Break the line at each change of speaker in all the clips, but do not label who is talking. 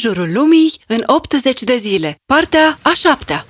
jurul lumii în 80 de zile, partea a 7-a.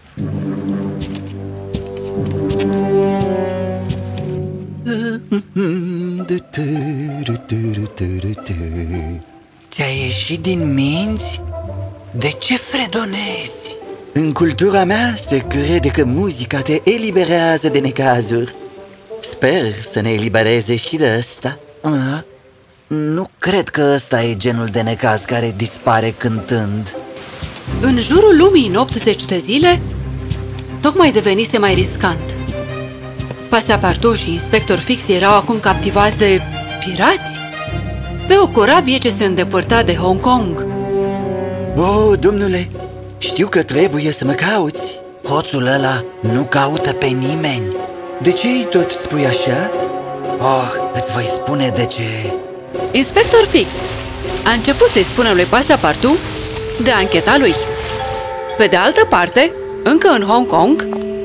Ți-a ieșit din minți? De ce fredonezi? În cultura mea se crede că muzica te eliberează de necazuri. Sper să ne elibereze și de ăsta. Nu cred că ăsta e genul de necaz care dispare cântând.
În jurul lumii în 80 de zile, tocmai devenise mai riscant. Passepartout și Inspector Fix erau acum captivați de pirați pe o corabie ce se îndepărta de Hong Kong.
Oh, domnule, știu că trebuie să mă cauți. Hoțul ăla nu caută pe nimeni. De ce îi tot spui așa? Oh, îți voi spune de ce.
Inspector Fix a început să-i spună lui Passepartout de ancheta lui. Pe de altă parte, încă în Hong Kong,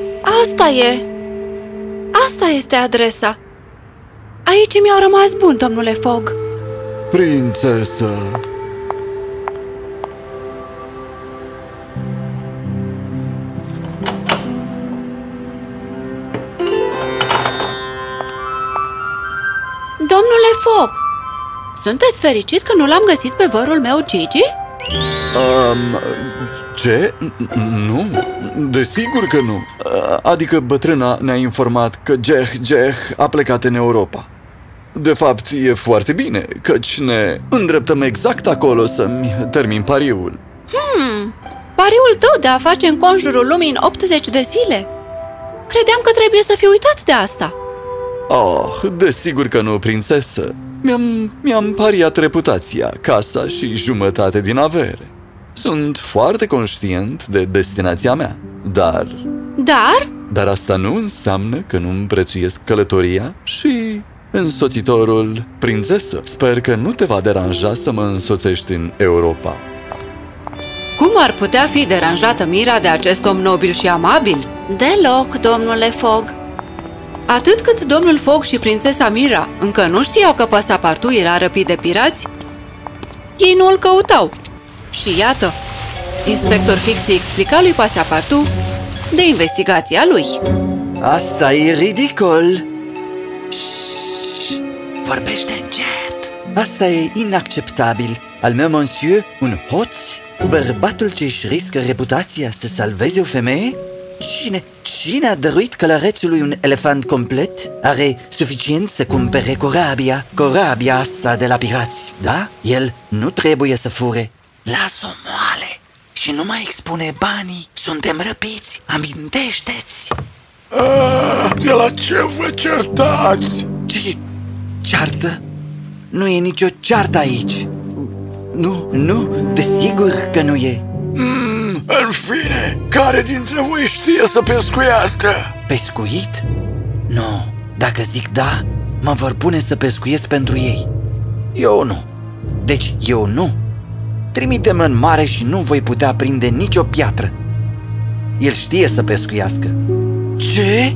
Asta este adresa. Aici mi-au rămas bun, domnule Fogg.
Prințesă,
Domnule Fogg, sunteți fericit că nu l-am găsit pe vărul meu, Gigi?
ce? Nu, desigur că nu. Adică bătrâna ne-a informat că Jeh a plecat în Europa. De fapt, e foarte bine, căci ne îndreptăm exact acolo să-mi termin pariul.
Pariul tău de a face înconjurul lumii în 80 de zile? Credeam că trebuie să fi uitat de asta.
Oh, desigur că nu, prințesă. Mi-am pariat reputația, casa și jumătate din avere. Sunt foarte conștient de destinația mea, dar... Dar asta nu înseamnă că nu-mi prețuiesc călătoria și însoțitorul. Prințesă, sper că nu te va deranja să mă însoțești în Europa.
Cum ar putea fi deranjată Mira de acest om nobil și amabil? Deloc, domnule Fogg. Atât cât domnul Fogg și prințesa Mira încă nu știau că Passepartout era răpit de pirați, ei nu îl căutau. Și iată, Inspector Fix îi explica lui Passepartout de investigația lui.
Asta e ridicol. Vorbește încet. Asta e inacceptabil. Al meu monsieur, un hoț? Bărbatul ce își riscă reputația să salveze o femeie? Cine a dăruit călărețului un elefant complet? Are suficient să cumpere corabia asta de la pirați, da? El nu trebuie să fure. Las-o moale și nu mai expune banii. Suntem răpiți, amintește-ți.
De la ce vă certați?
Ce ceartă? Nu e nicio ceartă aici. Nu, desigur că nu e.
În fine, care dintre voi știe să pescuiască?
Pescuit? Nu, dacă zic da, mă vor pune să pescuiesc pentru ei. Eu nu. Deci eu nu. Trimite-mă în mare și nu voi putea prinde nicio piatră. El știe să pescuiască. Ce?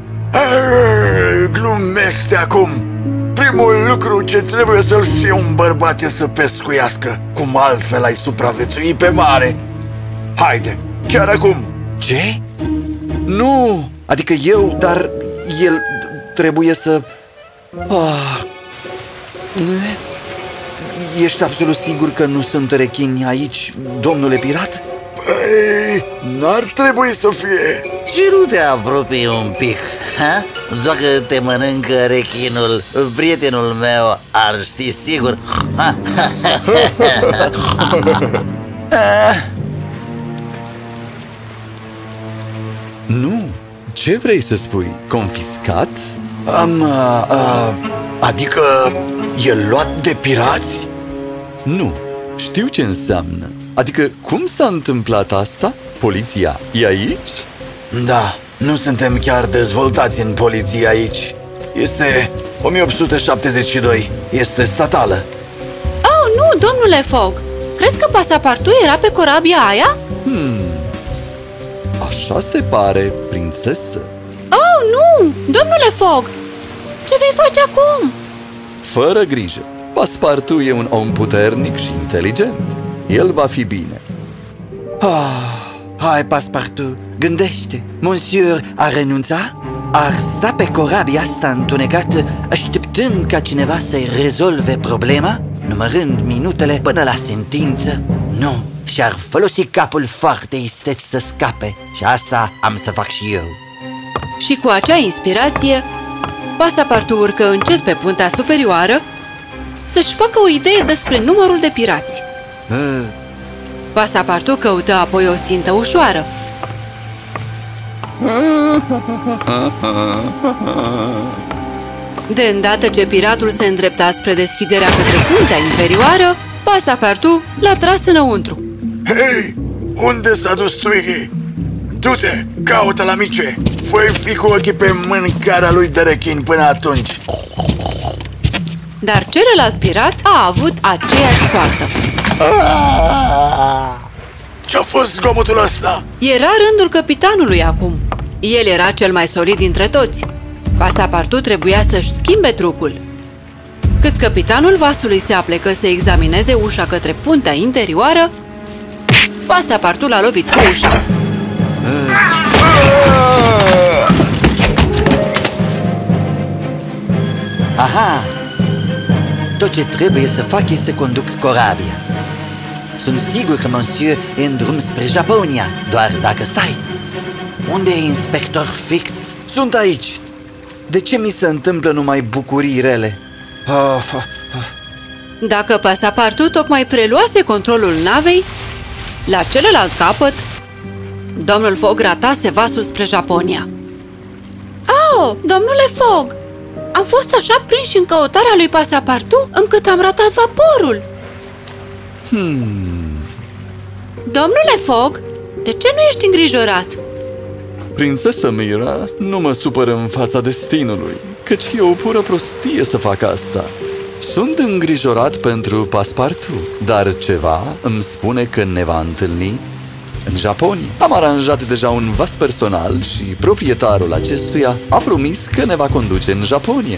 Glumește acum. Primul lucru ce trebuie să-l fie un bărbat e să pescuiască. Cum altfel ai supraviețui pe mare? Haide, chiar acum!
Ce? Nu! Adică eu, dar el trebuie să... Ești absolut sigur că nu sunt rechini aici, domnule pirat?
Păi, n-ar trebui să fie.
Ce nu te apropii un pic, ha? Dacă te mănâncă rechinul, prietenul meu ar ști sigur.
Nu, ce vrei să spui? Confiscat?
Adică e luat de pirați?
Nu, știu ce înseamnă. Adică cum s-a întâmplat asta? Poliția e aici?
Da, nu suntem chiar dezvoltați în poliție aici. Este 1872, este statală.
Oh, nu, domnule Fogg! Crezi că Passepartout era pe corabia aia?
Așa se pare, prințesă.
Oh, nu! Domnule Fogg! Ce vei face acum?
Fără grijă, Passepartout e un om puternic și inteligent. el va fi bine.
Hai, Passepartout, gândește, Monsieur a renunțat? Ar sta pe corabia asta întunecată, așteptând ca cineva să-i rezolve problema, numărând minutele până la sentință? Nu, și-ar folosi capul foarte isteț să scape, și asta am să fac și eu.
Și cu acea inspirație, Passepartout urcă încet pe puntea superioară să-și facă o idee despre numărul de pirați. Passepartout căută apoi o țintă ușoară. De îndată ce piratul se îndrepta spre deschiderea către puntea inferioară, Passepartout l-a tras înăuntru.
Hei, unde s-a dus Twiggy? Du-te, caută la mice! Voi fi cu ochii pe mâncarea lui de rechin până atunci.
Dar celălalt pirat a avut aceeași soartă.
Ce-a fost zgomotul ăsta?
Era rândul capitanului acum. El era cel mai solid dintre toți. Passepartout trebuia să-și schimbe trucul. Cât capitanul vasului se aplecă să examineze ușa către puntea interioară, Passepartout l-a lovit cu ușa.
Aha! Tot ce trebuie să fac e să conduc corabia. Sunt sigur că Monsieur e în drum spre Japonia, doar dacă stai. Unde e inspector Fix? Sunt aici! De ce mi se întâmplă numai bucurii rele?
Dacă Passepartout tocmai preluase controlul navei, la celălalt capăt, domnul Fogg ratase vasul spre Japonia. Au, domnule Fogg! Am fost așa prinși în căutarea lui Passepartout încât am ratat vaporul. Domnule Fogg, de ce nu ești îngrijorat?
Prințesă Mira, nu mă supără în fața destinului, căci e o pură prostie să fac asta. Sunt îngrijorat pentru Passepartout, dar ceva îmi spune că ne va întâlni în Japonia. Am aranjat deja un vas personal și proprietarul acestuia a promis că ne va conduce în Japonia.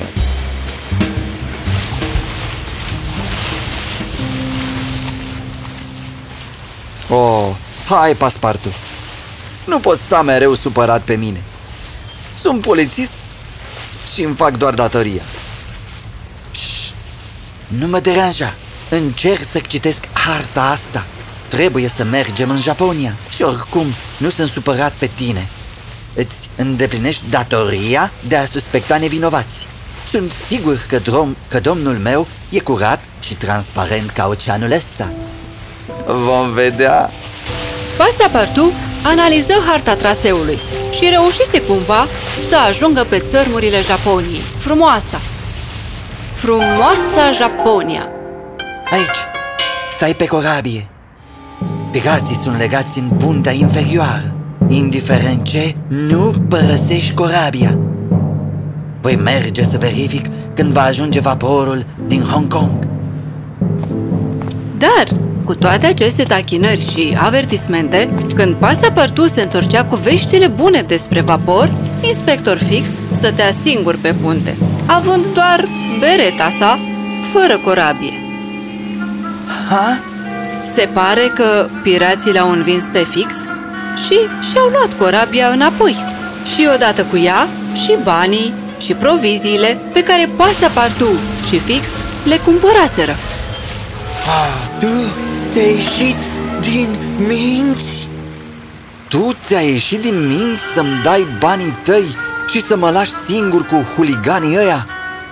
Oh, hai, Passepartout! Nu poți sta mereu supărat pe mine. Sunt polițist și îmi fac doar datoria. Șt, nu mă deranja. Încerc să citesc harta asta. Trebuie să mergem în Japonia și oricum nu sunt supărat pe tine. Îți îndeplinești datoria de a suspecta nevinovați. Sunt sigur că domnul meu e curat și transparent ca oceanul ăsta. Vom vedea.
Passepartout analiză harta traseului și reușise cumva să ajungă pe țărmurile Japoniei. Frumoasa Japonia.
Aici, stai pe corabie. Pirații sunt legați în puntea inferioară. Indiferent ce, nu părăsești corabia. Voi merge să verific când va ajunge vaporul din Hong Kong.
Dar, cu toate aceste tachinări și avertismente, când Passepartout se întorcea cu veștile bune despre vapor, inspector Fix stătea singur pe punte, având doar bereta sa, fără corabie.
Ha?
Se pare că pirații l-au învins pe Fix și și-au luat corabia înapoi. Și odată cu ea și banii și proviziile pe care Passepartout și Fix le cumpăraseră.
Tu ți-ai ieșit din minți? Tu ți-ai ieșit din minți să-mi dai banii tăi și să mă lași singur cu huliganii ăia?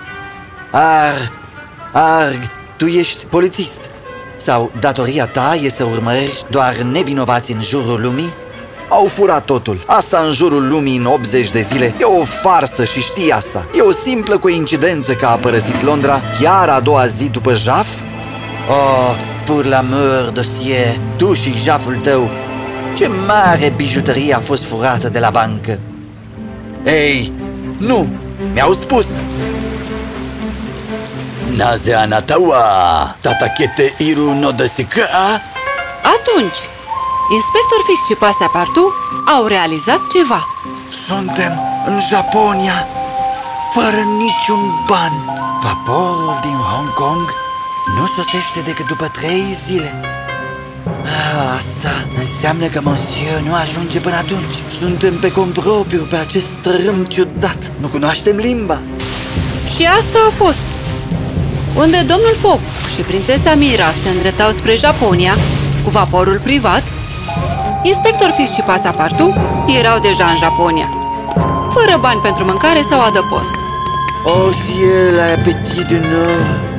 Arg, tu ești polițist. Sau datoria ta e să urmărești doar nevinovați în jurul lumii? Au furat totul. Asta în jurul lumii în 80 de zile e o farsă și știi asta. E o simplă coincidență că a părăsit Londra chiar a doua zi după jaf? Oh, pour l'amour, dossier, tu și jaful tău, ce mare bijuterie a fost furată de la bancă. Ei, nu, mi-au spus.
Naze anatawa, tatakete iru no desika?
Atunci, inspector Fix și Passepartout au realizat ceva.
Suntem în Japonia, fără niciun ban. Vaporul din Hong Kong nu sosește decât după 3 zile. Asta înseamnă că monsieur nu ajunge până atunci. Suntem pe cont propriu pe acest tărâm ciudat. Nu cunoaștem limba.
Și asta a fost. Unde domnul Fogg și prințesa Mira se îndreptau spre Japonia cu vaporul privat, Inspector Fix și Passepartout erau deja în Japonia, fără bani pentru mâncare sau adăpost.
Oh, ciel, ai apetit de nou!